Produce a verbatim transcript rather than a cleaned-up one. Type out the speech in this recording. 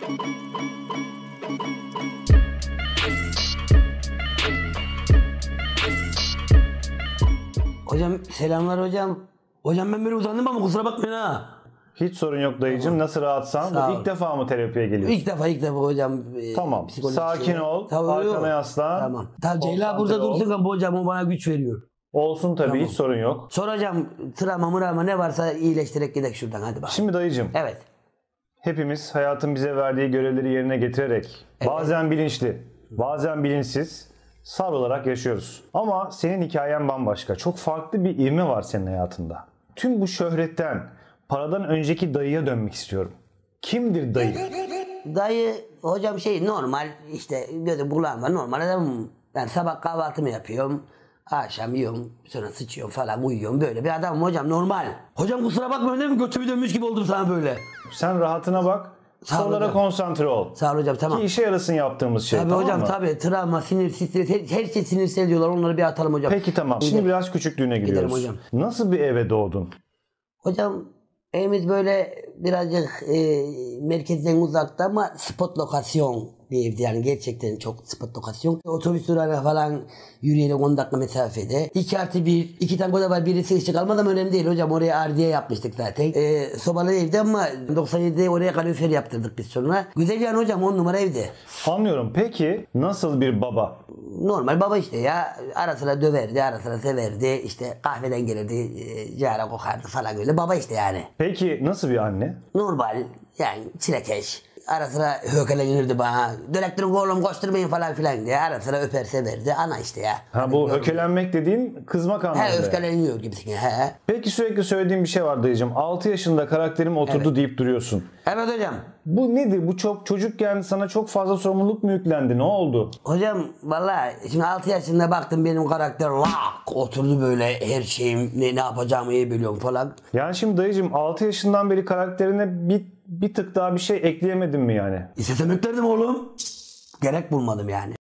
Hocam selamlar hocam. Hocam ben böyle uzandım ama kusura bakmayın ha. Hiç sorun yok dayıcım. Tamam. Nasıl rahatsan? Sağ İlk defa mı terapiye geliyorsun? İlk defa ilk defa hocam. E, tamam. Sakin şey. ol. Tamam, arkana yaslan. Tamam. Tamam Ceyla burada dursun ama hocam o bana güç veriyor. Olsun tabii, tamam. Hiç sorun yok. Sor hocam, travma mırama ne varsa iyileştirerek gidelim şuradan, hadi bakalım. Şimdi dayıcım. Evet. Hepimiz hayatın bize verdiği görevleri yerine getirerek evet. bazen bilinçli, bazen bilinçsiz sar olarak yaşıyoruz. Ama senin hikayen bambaşka. Çok farklı bir ivme var senin hayatında. Tüm bu şöhretten, paradan önceki dayıya dönmek istiyorum. Kimdir dayı? Dayı hocam şey normal işte gözü kulağım var, normal adamım. Ben sabah kahvaltımı yapıyorum. Akşam yiyorum, sonra sıçıyorum falan, uyuyorum, böyle bir adamım hocam, normal. Hocam kusura bakma değil mi? Götümü dönmüş gibi oldum sana böyle. Sen rahatına bak. Sorulara konsantre ol. Sağ ol hocam, tamam. Ki işe yarasın yaptığımız şey. Tabii tamam hocam mı? tabii. Travma, sinir, stres, her, her şey sinirsel diyorlar. Onları bir atalım hocam. Peki tamam. Şimdi Gidelim. biraz küçüklüğüne gidiyoruz. Gidelim hocam. Nasıl bir eve doğdun? Hocam evimiz böyle birazcık e, merkezden uzakta ama spot lokasyon bir evdi, yani gerçekten çok spot lokasyon. Otobüs durağına falan yürüyerek on dakika mesafede. iki artı bir, iki tane oda var, birisi ışık almadı ama önemli değil hocam, oraya ardiye yapmıştık zaten. E, sobalı evde ama doksan yedide oraya kalorifer yaptırdık biz sonra. Güzel yani hocam, on numara evde. Anlıyorum. Peki nasıl bir baba? Normal baba işte ya, ara sıra döverdi, ara sıra severdi, işte kahveden gelirdi, e, cara kokardı falan, öyle baba işte yani. Peki nasıl bir anne? Normal yani, çilekeş. Ara sıra hökelenirdi bana. Dönektürün oğlum koşturmayın falan filan diye. Ara sıra öper severdi. Ana işte ya. Ha, hani bu hökelenmek dediğin kızmak anlamında. He, öfkeleniyor gibisin ya. He. Peki sürekli söylediğim bir şey var dayıcım. altı yaşında karakterim oturdu evet. deyip duruyorsun. Evet hocam. Bu nedir? Bu çok çocukken sana çok fazla sorumluluk mu yüklendi? Ne oldu? Hocam vallahi şimdi altı yaşında baktım benim karakter lak oturdu böyle, her şeyim ne, ne yapacağımı iyi biliyorum falan. Yani şimdi dayıcım altı yaşından beri karakterine bir bir tık daha bir şey ekleyemedin mi yani? İstesemeklerdim oğlum. Gerek bulmadım yani.